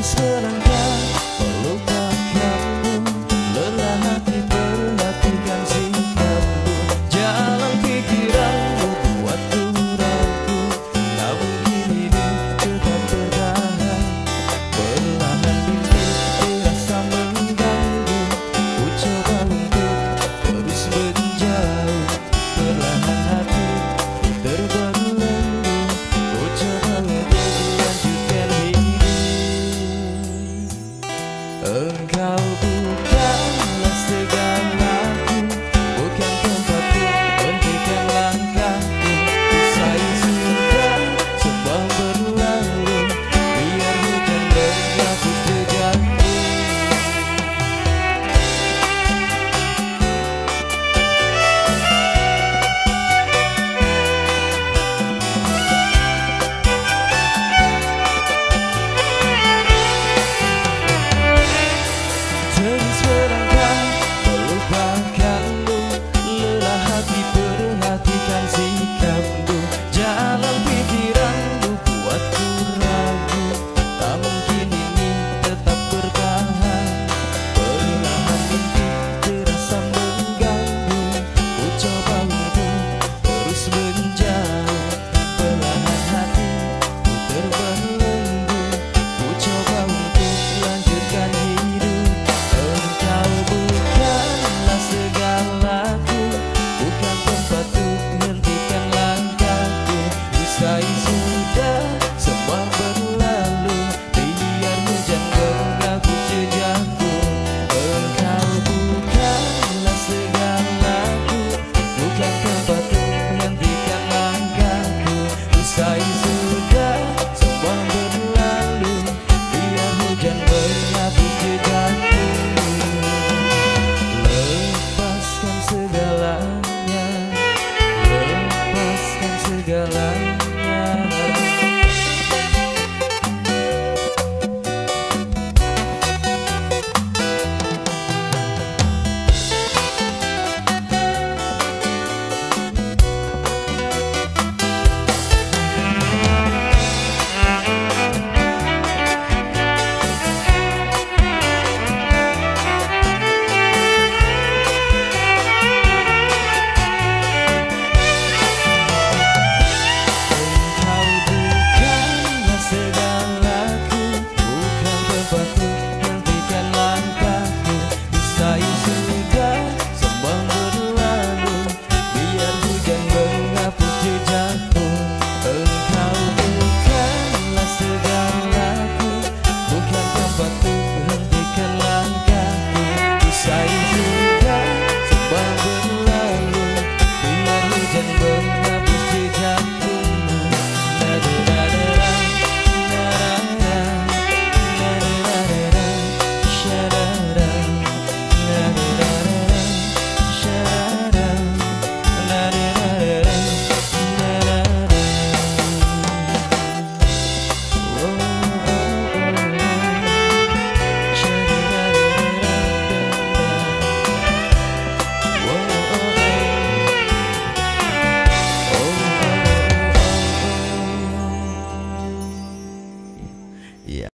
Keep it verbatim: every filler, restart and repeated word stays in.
selangkah melupakanmu, lelah hati perhatikan sikapmu. Jalan pikiranmu buatku ragu, tak mungkin hidup tetap bertahan. Perlahan mimpi terasa mengganggu, ku coba untuk terus menjauh. Perlahan hati terbelenggu, ku coba untuk lanjutkan hidup. Engkau bukanlah segalaku, bukan tempatku, hentikan langkahku. Usai sudah semua berlalu, biar hujan menghapus jejakku. Terus melangkah melupakanmu, lelah hati perhatikan sikapmu. Jalan pikiranmu buatku ragu, tak mungkin ini tetap bertahan. Perlahan mimpi terasa mengganggu, ku coba untuk terus menjauh. Perlahan hati ku terbelenggu, ku coba untuk lanjutkan hidup. Engkau bukanlah segalaku, bukan tempatku, hentikan langkahku. Usai sudah semua berlalu, biar hujan menghapus jejakku. Engkau bukanlah segalaku, bukan tempatku, hentikan langkahku. Usai sudah semua berlalu, biar hujan menghapus jejakku. Lepaskan segalanya, lepaskan segalanya.